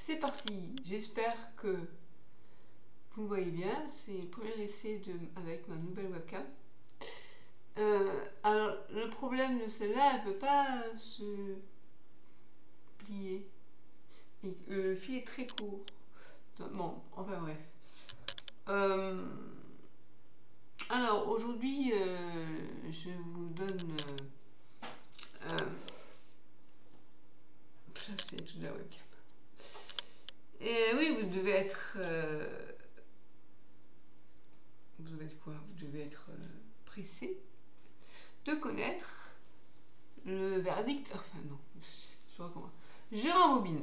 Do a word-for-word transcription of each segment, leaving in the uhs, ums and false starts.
c'est parti. J'espère que vous me voyez bien. C'est le premier essai de, avec ma nouvelle webcam. Euh, alors, le problème de celle-là, elle ne peut pas se plier. Et le fil est très court. Bon, enfin bref. Euh, alors, aujourd'hui, euh, je vous donne... Euh, euh, ça, c'est toute la webcam. Et oui, vous devez être... Euh, vous devez être quoi? Vous devez être euh, pressé de connaître le verdict... Enfin, non, je recommence. Je rembobine.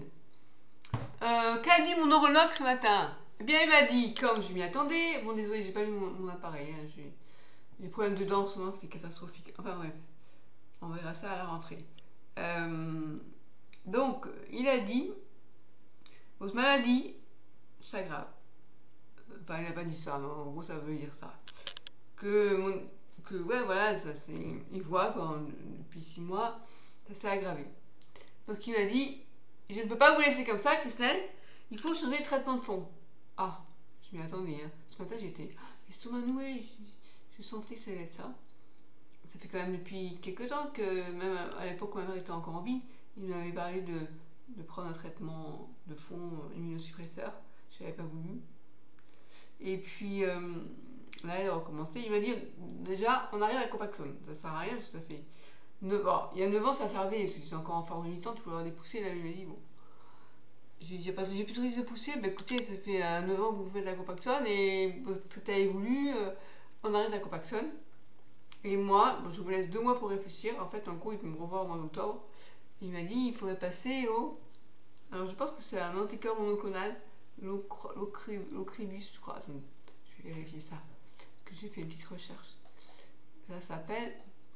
Euh, Qu'a dit mon neurologue ce matin? Eh bien, il m'a dit, comme je m'y attendais... Bon, désolé, j'ai pas mis mon, mon appareil. Hein, j'ai des problèmes de dents en ce moment, c'est catastrophique. Enfin, bref. On verra ça à la rentrée. Euh, donc, il a dit... Votre maladie s'aggrave. Enfin, il n'a pas dit ça, mais en gros, ça veut dire ça. Que, mon, que ouais, voilà, ça c'est. Il voit quand, depuis six mois, ça s'est aggravé. Donc, il m'a dit je ne peux pas vous laisser comme ça, Christelle, il faut changer de traitement de fond. Ah, je m'y attendais, hein. Ce matin, j'étais l'estomac noué, je, je sentais que ça allait être ça. Ça fait quand même depuis quelques temps que, même à l'époque où ma mère était encore en vie, il m'avait parlé de, de prendre un traitement de fond immunosuppresseur. Je n'avais pas voulu. Et puis, euh, là, il a recommencé. Il m'a dit, déjà, on arrive à la Copaxone. Ça sert à rien, parce que ça fait... neuf ans. Il y a neuf ans, ça servait, parce que j'étais encore en forme militante, tu pouvais avoir des poussées. Là, il m'a dit, bon... J'ai dit, j'ai plus de risque de pousser. Ben écoutez, ça fait euh, neuf ans que vous faites de la Copaxone, et votre traité a évolué, euh, on arrête la Copaxone. Et moi, bon, je vous laisse deux mois pour réfléchir. En fait, en gros, il peut me revoir au mois d'octobre. Il m'a dit, il faudrait passer au... Alors, je pense que c'est un anticorps monoclonal. L'Ocribus, je crois. Donc, je vais vérifier ça. Que j'ai fait une petite recherche. Ça s'appelle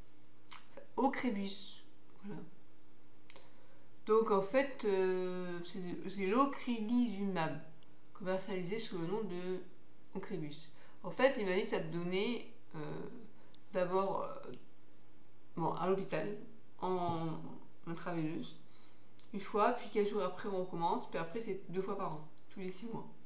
Ocrevus. Voilà. Donc en fait, euh, c'est l'ocrelizumab, commercialisé sous le nom de Ocrevus. En fait, il m'a dit que ça te donnait euh, d'abord euh, bon, à l'hôpital, en intraveineuse, une fois, puis quelques jours après on recommence, puis après c'est deux fois par an. Tous les six mois.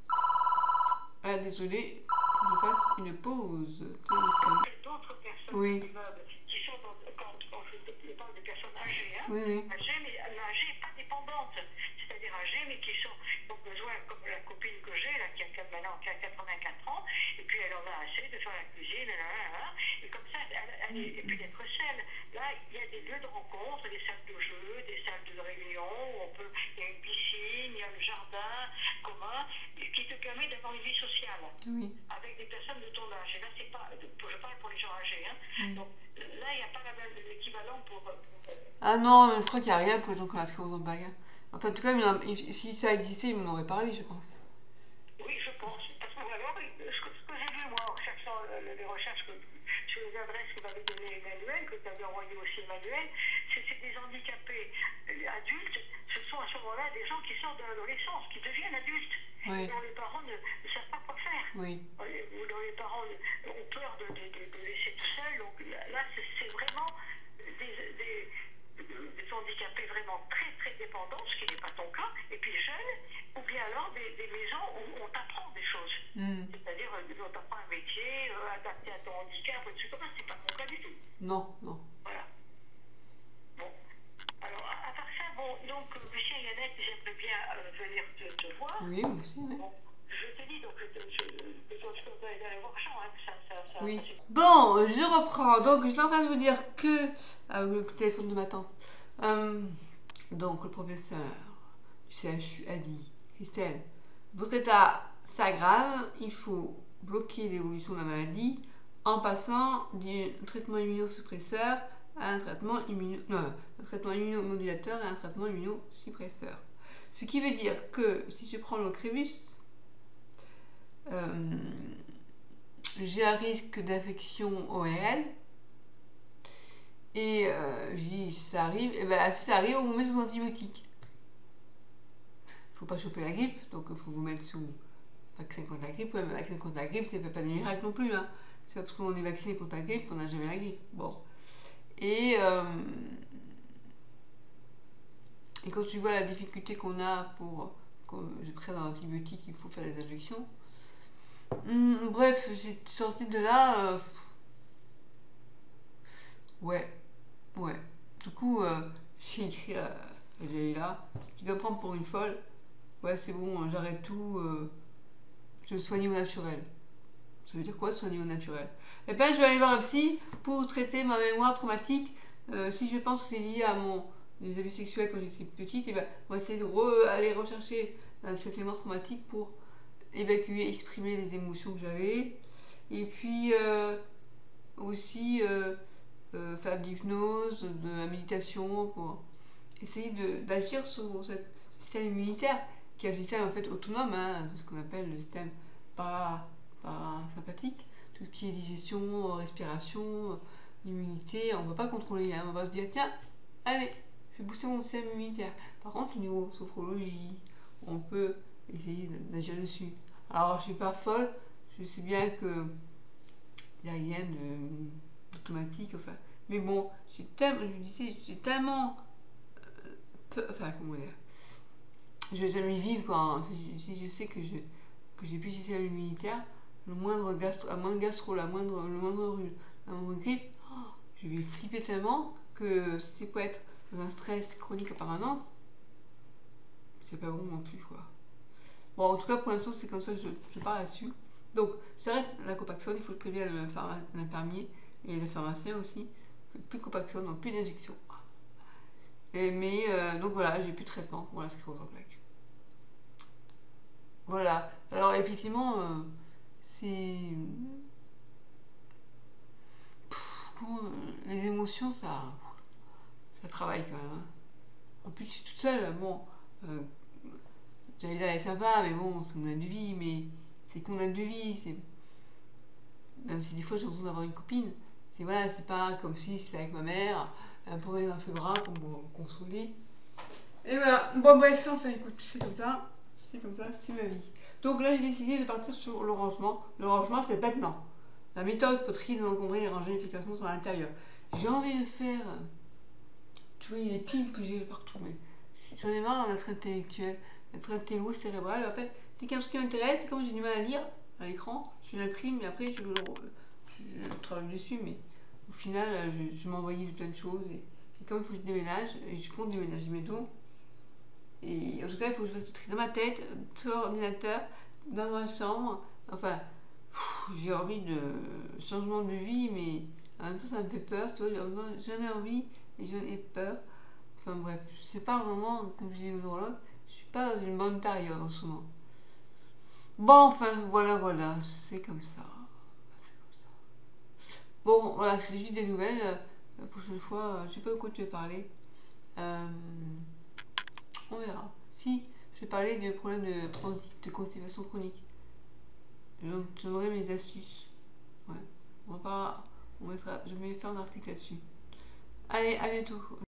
Ah, désolé, faut que je fasse une pause. D'autres personnes oui. immeubles qui sont dans, quand on parle des personnes âgées, hein, oui, oui. âgées, mais l'âgée n'est pas dépendante, c'est-à-dire âgées, mais qui sont, ont besoin, comme la copine que j'ai, là, qui a maintenant qui a quatre-vingt-quatre ans, et puis elle en a assez de faire la cuisine, là, là, là, et comme ça, elle, elle est, et puis d'être seule. Là, il y a des lieux de rencontre, des salles de jeu, des salles de réunion, où on peut, il y a une piscine, il y a le jardin commun, qui te permet d'avoir une vie sociale, oui. avec des personnes de ton âge. Et là, c'est pas, je parle pour les gens âgés, hein. Mm. Donc là, il n'y a pas l'équivalent pour, pour... Ah non, je crois qu'il n'y a rien pour les gens qui ont la sclérose en plaques. Enfin, en tout cas, si ça existait, ils m'en auraient parlé, je pense. Oui, je pense. Parce que alors, ce que, ce que j'ai vu, moi, en cherchant le, les recherches que, sur les adresses que m'avait donné Emmanuel, que tu avais envoyé aussi Emmanuel, c'est des handicapés adultes. Ce sont à ce moment-là des gens qui sortent de l'adolescence, qui deviennent adultes, oui. Et dont les parents ne, ne savent pas quoi faire. Oui. Ou dont les parents ont peur de, de, de, de laisser tout seul. Donc là, c'est vraiment des, des, des handicapés vraiment très très dépendants, ce qui n'est pas ton cas, et puis jeunes, ou bien alors des, des maisons où on t'apprend des choses. Mm. C'est-à-dire, on t'apprend un métier, euh, adapté à ton handicap, et cetera. C'est pas ton cas du tout. Non, non. Voilà. Bon. Alors, à, à part ça, bon, donc, Lucien et Yannette, j'aimerais bien euh, venir te, te voir. Oui, aussi, oui. Bon, je te dis, donc, je, je, je, je peux aller voir Jean, hein, ça, ça, ça, oui. Ça, bon, je reprends. Donc, je suis en train de vous dire que, avec le téléphone de ma tante, euh, donc, le professeur du C H U a dit, Christelle, votre état s'aggrave, il faut bloquer l'évolution de la maladie en passant du traitement immunosuppresseur à un traitement, immuno, non, un traitement immunomodulateur et un traitement immunosuppresseur. Ce qui veut dire que si je prends l'Ocrevus, euh, j'ai un risque d'infection O R L et euh, si ça arrive, et ben, si ça arrive, on vous met sous antibiotiques. Faut pas choper la grippe, donc il faut vous mettre sous vaccin contre la grippe. Ouais, mais vaccin contre la grippe, ça fait pas des miracles non plus. Hein. C'est pas parce qu'on est vacciné contre la grippe qu'on n'a jamais la grippe. Bon. Et, euh, et quand tu vois la difficulté qu'on a pour comme je traite un antibiotique, il faut faire des injections. Hum, bref, j'ai sorti de là. Euh, ouais, ouais. Du coup, euh, j'ai écrit à Jaïla, tu dois prendre pour une folle. Ouais, c'est bon, j'arrête tout. Euh, je me soigne au naturel. Ça veut dire quoi, soigner au naturel? Eh ben, je vais aller voir un psy pour traiter ma mémoire traumatique. Euh, si je pense que c'est lié à mon les abus sexuels quand j'étais petite, eh ben, on va essayer de re aller rechercher euh, cette mémoire traumatique pour évacuer, exprimer les émotions que j'avais. Et puis euh, aussi euh, euh, faire de l'hypnose, de la méditation pour essayer d'agir sur ce système immunitaire qui est un système en fait autonome, hein, ce qu'on appelle le système para, parasympathique, tout ce qui est digestion, respiration, immunité, on ne va pas contrôler, hein, on va se dire tiens, allez, je vais booster mon système immunitaire. Par contre, au niveau sophrologie, on peut essayer d'agir dessus. Alors, je ne suis pas folle, je sais bien que il n'y a rien d'automatique, enfin, mais bon, j'ai tellement, je disais, j'ai tellement peu, enfin, comment dire, je vais jamais vivre quand si je, si je sais que je que j'ai plus de système immunitaire, le moindre gastro, la moindre gastro, la moindre, le moindre rhume, la moindre grippe, oh, je vais flipper tellement que c'est pour être dans un stress chronique en permanence, c'est pas bon non plus quoi. Bon, en tout cas pour l'instant c'est comme ça que je, je parle là-dessus. Donc j'arrête la Copaxone, il faut que je prévienne l'infirmier et le pharmacien aussi, plus de Copaxone, donc plus d'injection. Et, mais euh, donc voilà, j'ai plus de traitement pour la sclérose en plaques. Voilà. Alors effectivement, euh, c'est Pff, les émotions, ça, ça travaille quand même. Hein. En plus, je suis toute seule. Bon, euh, Jaïla est sympa, mais bon, c'est mon âne de vie, mais c'est que mon âne de vie. C'est même si des fois j'ai besoin d'avoir une copine, c'est voilà, c'est pas comme si c'était avec ma mère, elle pourrait dans ses bras pour me consoler. Et voilà. Bon bref, enfin écoute, c'est comme ça, c'est comme ça, c'est ma vie. Donc là j'ai décidé de partir sur le rangement. Le rangement c'est maintenant. La méthode pour trier, désencombrer et ranger efficacement sur l'intérieur. J'ai envie de faire, tu vois, les piles que j'ai partout, mais j'en ai marre d'être intellectuel, d'être intello cérébral. En fait, dès qu'il y a un truc qui m'intéresse, c'est comme j'ai du mal à lire à l'écran, je l'imprime et après je, je, je travaille dessus, mais au final je, je m'envoyais de plein de choses. Et, et comme il faut que je déménage, et je compte déménager bientôt, et en tout cas il faut que je fasse du tri dans ma tête, sur l'ordinateur, dans ma chambre, enfin. J'ai envie de changement de vie, mais en même temps ça me fait peur, tu vois, j'en ai envie et j'en ai peur. Enfin bref, je sais pas vraiment, comme je dis au neurologue, je suis pas dans une bonne période en ce moment. Bon, enfin, voilà, voilà, c'est comme ça. C'est comme ça. Bon, voilà, c'est juste des nouvelles. La prochaine fois, je sais pas de quoi tu veux parler. Euh, on verra. Si, je vais parler des problèmes de transit, de constipation chronique. Je donnerai mes astuces. Ouais. On va pas. On mettra, je vais faire un article là-dessus. Allez, à bientôt.